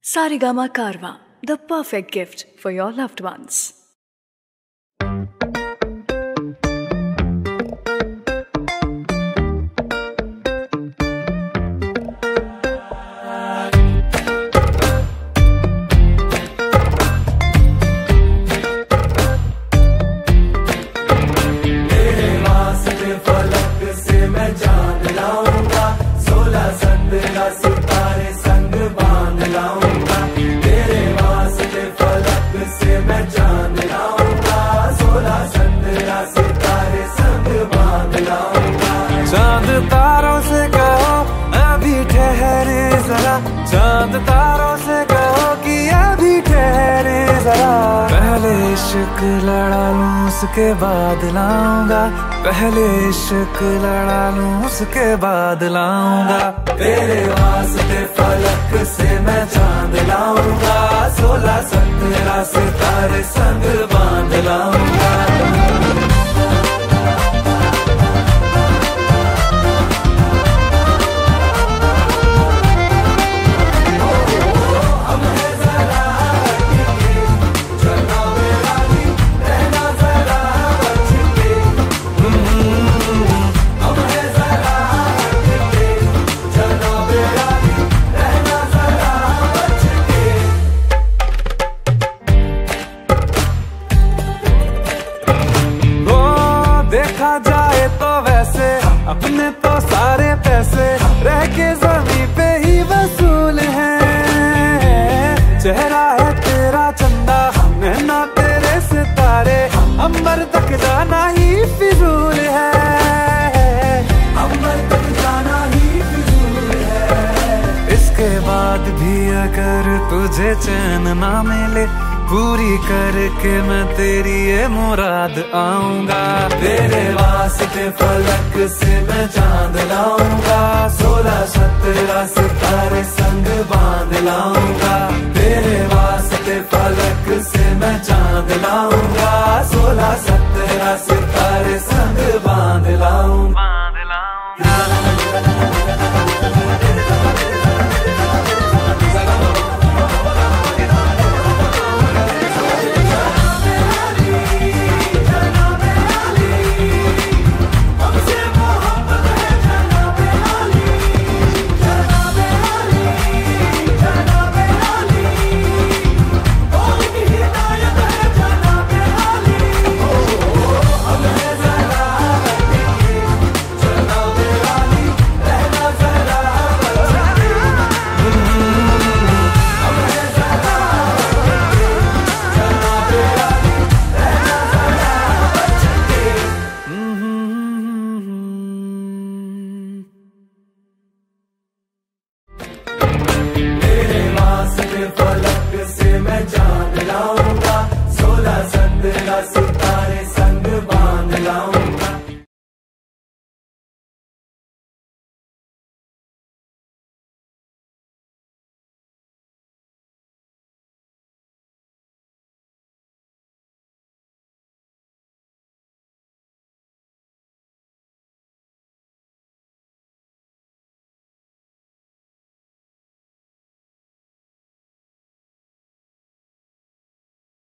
Saregama Karwa, the perfect gift for your loved ones. सितारे संग बांध लाऊंगा, तेरे वास्ते फलक से मैं चांद लाऊंगा, 16-17 सितारे संग बांध लाऊंगा। चांद तारों से कहो अभी ठहरे जरा, चांद तारों से कहो कि अभी ठहरे जरा। पहले इश्क लड़ा लूं उसके बाद लाऊंगा, पहले इश्क लड़ा लूं उसके बाद लाऊंगा। तेरे वास्ते फलक से मैं चांद लाऊंगा, 16-17 सितारे संग बांध लाऊंगा। देखा जाए तो वैसे अपने तो सारे पैसे रह के जमीन पे ही वसूल हैं। चेहरा है तेरा चंदा, नैना तेरे सितारे, अंबर तक जाना ही फिजूल है, अंबर तक जाना ही फिजूल है। इसके बाद भी अगर तुझे चैन ना मिले, पूरी करके मैं तेरी ये मुराद आऊंगा। तेरे वास्ते फलक से मैं चांद लाऊंगा, 16-17 सितारे संग बांध लाऊंगा। तेरे वास्ते फलक से मैं चांद लाऊंगा, 16-17 सितारे संग बांध लाऊंगा। फलक से मैं चांद लाऊंगा, 16-17